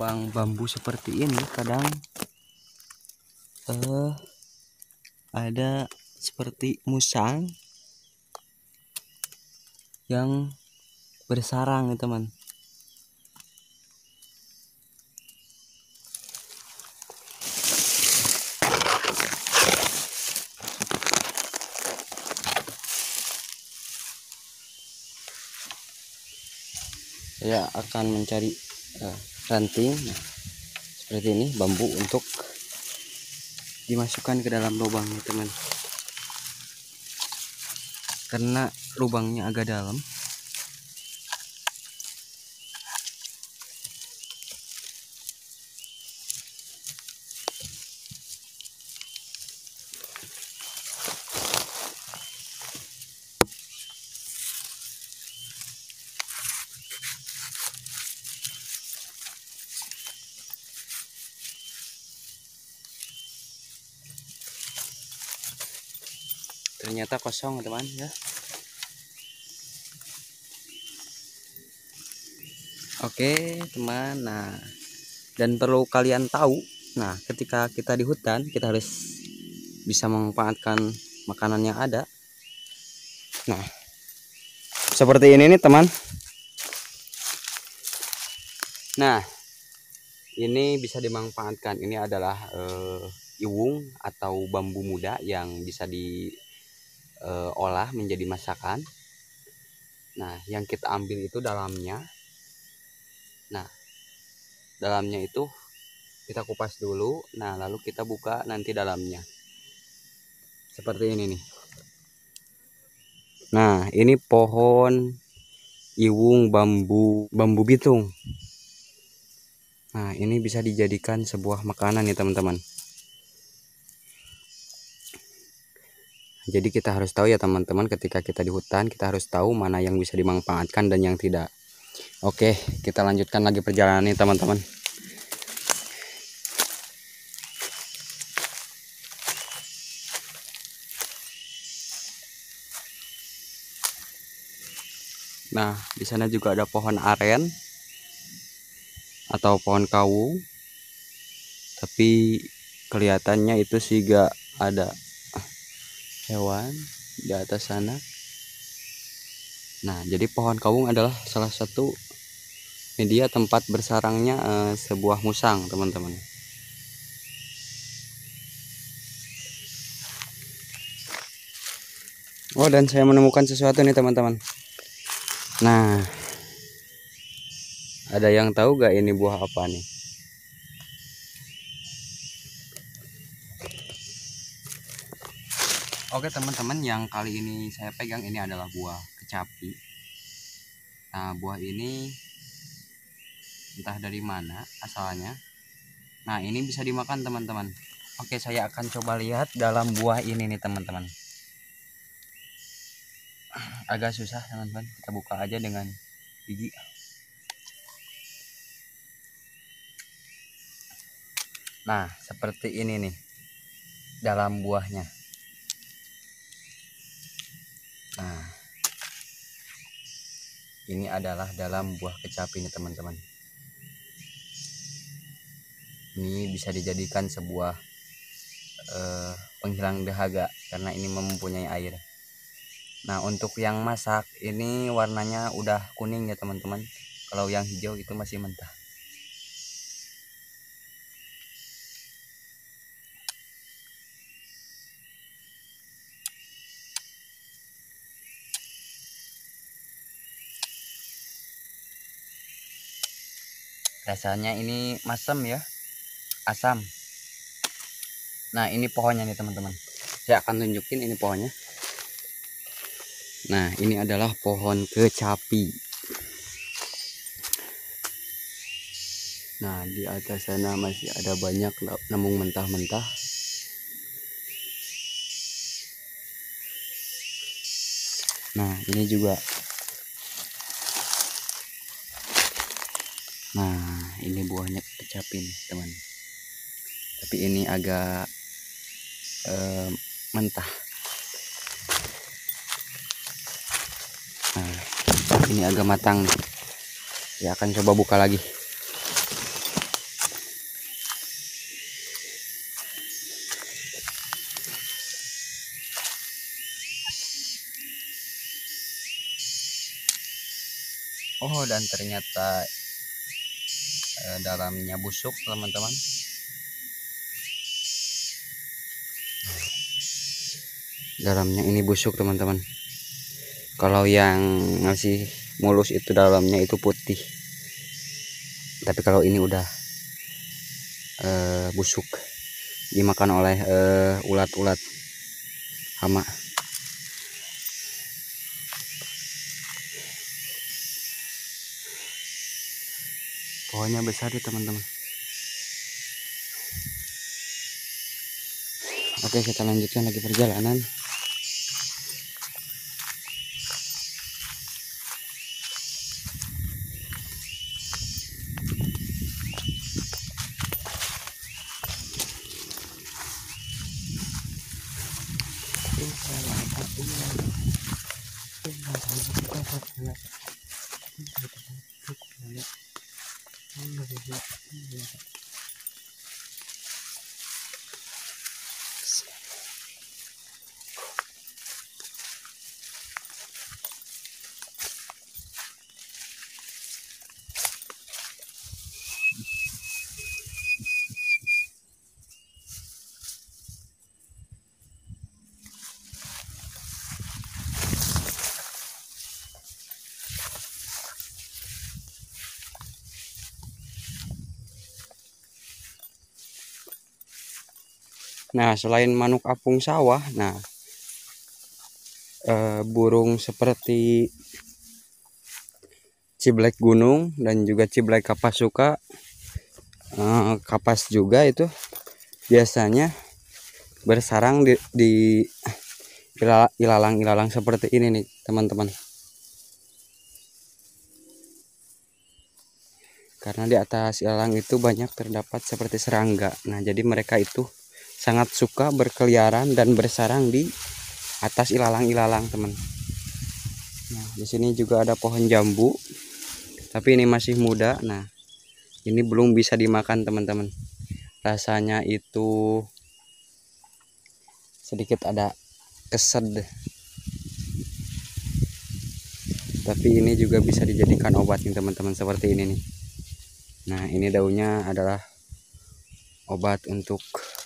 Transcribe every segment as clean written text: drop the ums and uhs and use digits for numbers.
lubang bambu seperti ini kadang ada seperti musang yang bersarang ya teman. Saya akan mencari ranting seperti ini, bambu untuk dimasukkan ke dalam lubang ya teman, karena lubangnya agak dalam. Ternyata kosong teman ya. Oke teman, nah dan perlu kalian tahu, nah ketika kita di hutan kita harus bisa memanfaatkan makanan yang ada. Nah seperti ini nih teman. Nah ini bisa dimanfaatkan, ini adalah iwung atau bambu muda yang bisa diolah menjadi masakan. Nah yang kita ambil itu dalamnya. Nah dalamnya itu kita kupas dulu, nah lalu kita buka nanti dalamnya seperti ini nih. Nah ini pohon iwung bambu bitung. Nah ini bisa dijadikan sebuah makanan ya teman-teman. Jadi kita harus tahu ya teman-teman, ketika kita di hutan kita harus tahu mana yang bisa dimanfaatkan dan yang tidak. Oke, kita lanjutkan lagi perjalanan ini teman-teman. Nah, di sana juga ada pohon aren atau pohon kawu. Tapi kelihatannya itu sih gak ada hewan di atas sana. Nah, jadi pohon kawung adalah salah satu media tempat bersarangnya sebuah musang, teman-teman. Oh, dan saya menemukan sesuatu nih, teman-teman. Nah, ada yang tahu gak ini buah apa nih? Oke teman-teman, yang kali ini saya pegang ini adalah buah kecapi. Nah buah ini entah dari mana asalnya. Nah ini bisa dimakan teman-teman. Oke, saya akan coba lihat dalam buah ini nih teman-teman. Agak susah teman-teman, kita buka aja dengan gigi. Nah seperti ini nih dalam buahnya. Nah ini adalah dalam buah kecapi nih teman-teman. Ini bisa dijadikan sebuah penghilang dahaga karena ini mempunyai air. Nah untuk yang masak ini warnanya udah kuning ya teman-teman. Kalau yang hijau itu masih mentah. Rasanya ini masam ya, asam. Nah ini pohonnya nih teman-teman, saya akan tunjukin ini pohonnya. Nah ini adalah pohon kecapi. Nah di atas sana masih ada banyak namun mentah-mentah. Nah ini juga. Nah ini buahnya kecapi nih teman, tapi ini agak mentah. Nah ini agak matang nih. Saya akan coba buka lagi. dan ternyata dalamnya busuk teman-teman. Dalamnya ini busuk teman-teman. Kalau yang masih mulus itu dalamnya itu putih, tapi kalau ini udah busuk, dimakan oleh ulat-ulat hama. Pohonnya besar ya teman-teman. Oke, kita lanjutkan lagi perjalanan. Nah, selain manuk apung sawah, nah burung seperti ciblek gunung dan juga ciblek kapas suka, kapas juga itu biasanya bersarang di ilalang-ilalang seperti ini nih teman-teman. Karena di atas ilalang itu banyak terdapat seperti serangga. Nah, jadi mereka itu sangat suka berkeliaran dan bersarang di atas ilalang-ilalang, teman. Nah, di sini juga ada pohon jambu, tapi ini masih muda. Nah, ini belum bisa dimakan, teman-teman. Rasanya itu sedikit ada kesed. Tapi ini juga bisa dijadikan obat nih, teman-teman, seperti ini nih. Nah, ini daunnya adalah obat untuk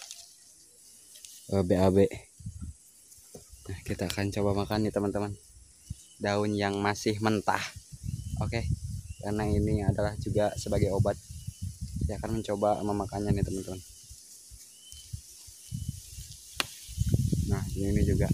BAB. Nah, kita akan coba makan nih teman-teman, daun yang masih mentah. Oke, karena ini adalah juga sebagai obat, saya akan mencoba memakannya nih teman-teman. Nah, ini juga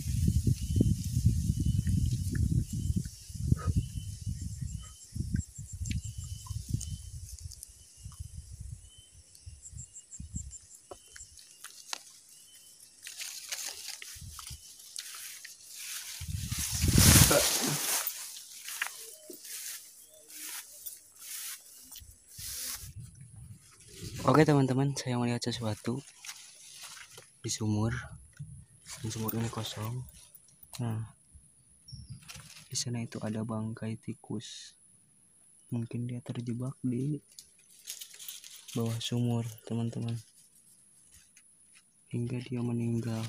oke teman-teman, saya melihat sesuatu di sumur. Sumur ini kosong. Nah, di sana itu ada bangkai tikus. Mungkin dia terjebak di bawah sumur, teman-teman, hingga dia meninggal.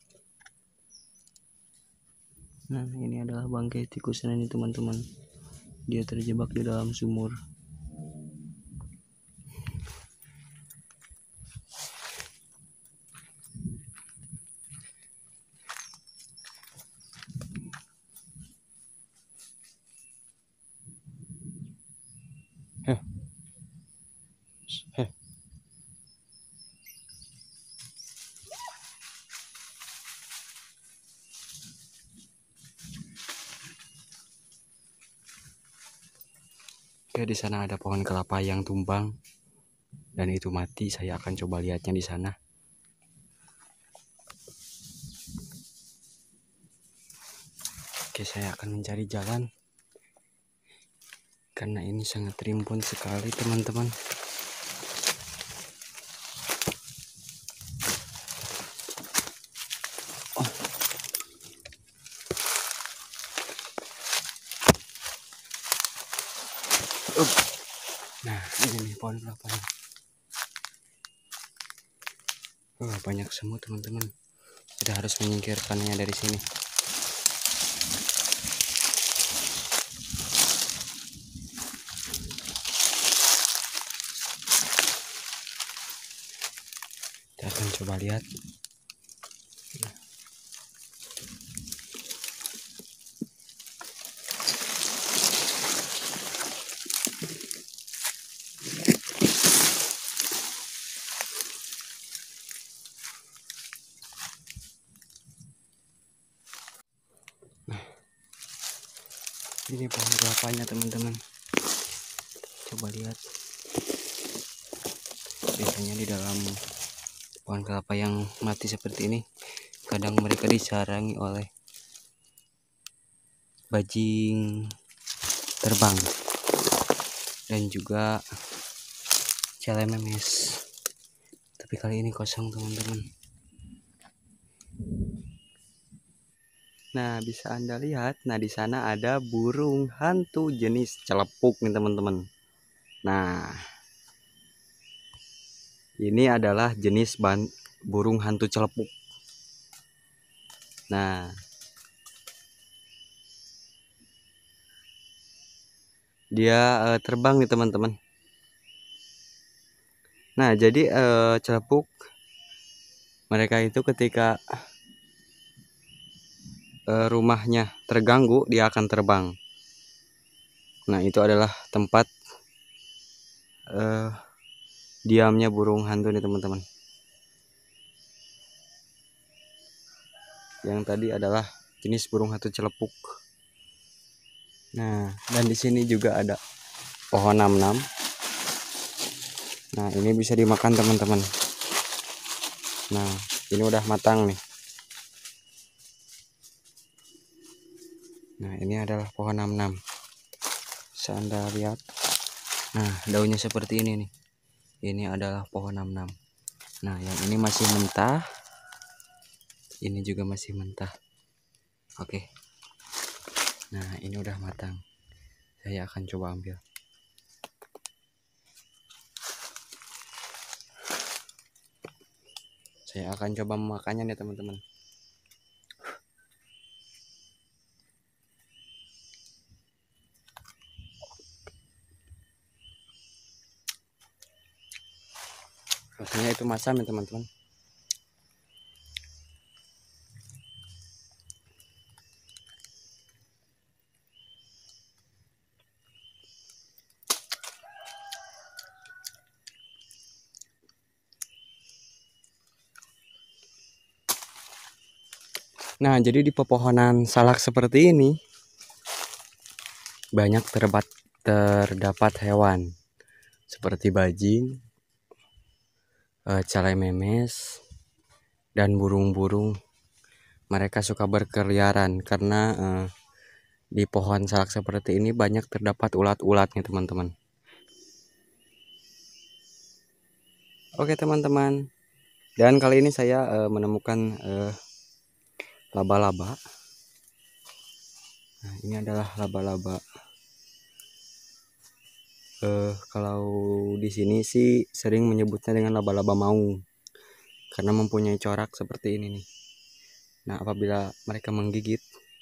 Nah, ini adalah bangkai tikus ini teman-teman. Dia terjebak di dalam sumur. Oke, di sana ada pohon kelapa yang tumbang dan itu mati. Saya akan coba lihatnya di sana. Oke, saya akan mencari jalan karena ini sangat rimbun sekali, teman-teman. Nah, ini nih pohon kelapanya. Banyak semut, teman-teman. Kita harus menyingkirkannya dari sini. Kita akan coba lihat. Ini pohon kelapanya teman-teman, coba lihat. Biasanya di dalam pohon kelapa yang mati seperti ini, kadang mereka disarangi oleh bajing terbang dan juga celememes. Tapi kali ini kosong teman-teman. Nah, bisa Anda lihat, nah di sana ada burung hantu jenis celepuk nih teman-teman. Nah, ini adalah jenis burung hantu celepuk. Nah, dia terbang nih teman-teman. Nah, jadi celepuk mereka itu ketika rumahnya terganggu, dia akan terbang. Nah, itu adalah tempat diamnya burung hantu nih teman-teman. Yang tadi adalah jenis burung hantu celepuk. Nah, dan di sini juga ada pohon nam-nam. Nah, ini bisa dimakan teman-teman. Nah, ini udah matang nih. Nah, ini adalah pohon nam-nam. Bisa Anda lihat. Nah, daunnya seperti ini nih. Ini adalah pohon nam-nam. Nah, yang ini masih mentah. Ini juga masih mentah. Oke. Nah, ini udah matang. Saya akan coba ambil. Saya akan coba memakannya nih teman-teman. Rasanya itu masam ya teman-teman. Nah, jadi di pepohonan salak seperti ini banyak terdapat hewan seperti bajing, calememes, dan burung-burung. Mereka suka berkeliaran karena di pohon salak seperti ini banyak terdapat ulat-ulatnya teman-teman. Oke teman-teman, dan kali ini saya menemukan laba-laba. Nah, ini adalah laba-laba. Kalau di sini sih sering menyebutnya dengan laba-laba maung karena mempunyai corak seperti ini nih. Nah, apabila mereka menggigit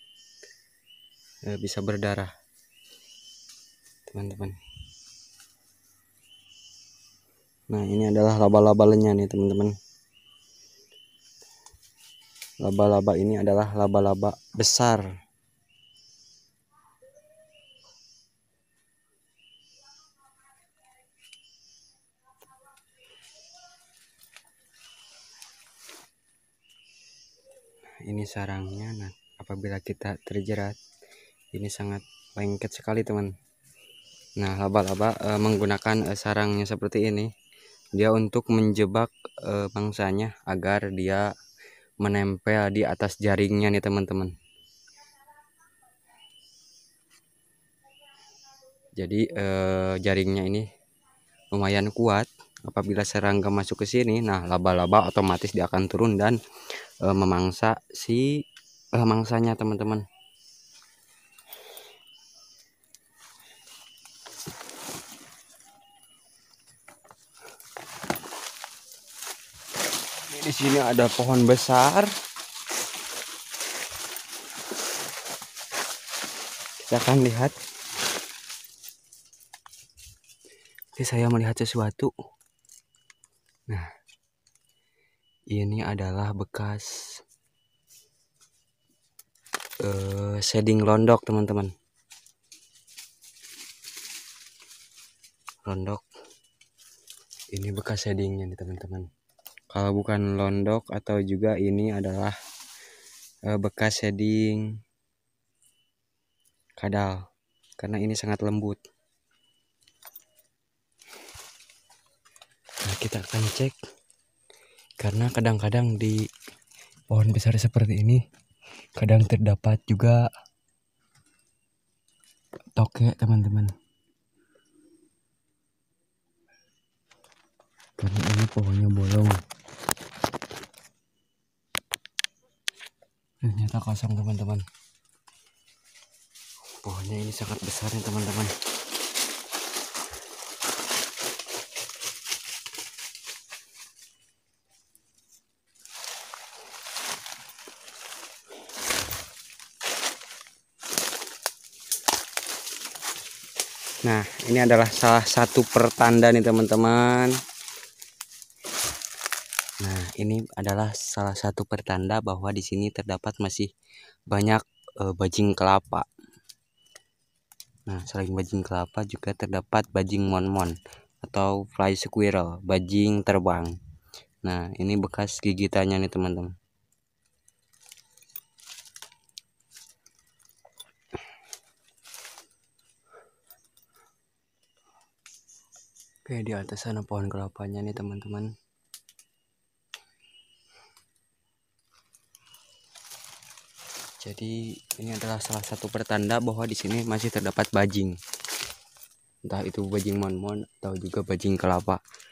bisa berdarah, teman-teman. Nah, ini adalah laba-laba lenyap nih, teman-teman. Laba-laba ini adalah laba-laba besar. Ini sarangnya. Nah, apabila kita terjerat, ini sangat lengket sekali, teman. Nah, laba-laba menggunakan sarangnya seperti ini. Dia untuk menjebak mangsanya agar dia menempel di atas jaringnya nih, teman-teman. Jadi jaringnya ini lumayan kuat. Apabila serangga masuk ke sini, nah laba-laba otomatis dia akan turun dan memangsa si mangsanya, teman-teman. Di sini ada pohon besar. Kita akan lihat. Ini saya melihat sesuatu. Nah, Ini adalah bekas shading londok, teman-teman. Londok. Ini bekas shadingnya nih, teman-teman. Kalau bukan londok atau juga ini adalah bekas shading kadal, karena ini sangat lembut. Nah, kita akan cek, karena kadang-kadang di pohon besar seperti ini kadang terdapat juga tokek, teman-teman. Karena ini pohonnya bolong. Ternyata kosong, teman-teman. Pohonnya ini sangat besar nih, teman-teman. Nah, ini adalah salah satu pertanda nih, teman-teman. Nah, ini adalah salah satu pertanda bahwa di sini terdapat masih banyak bajing kelapa. Nah, selain bajing kelapa juga terdapat bajing monmon atau fly squirrel, bajing terbang. Nah, ini bekas gigitannya nih, teman-teman. Oke, di atas sana pohon kelapanya nih, teman-teman. Jadi ini adalah salah satu pertanda bahwa di sini masih terdapat bajing. Entah itu bajing monmon atau juga bajing kelapa.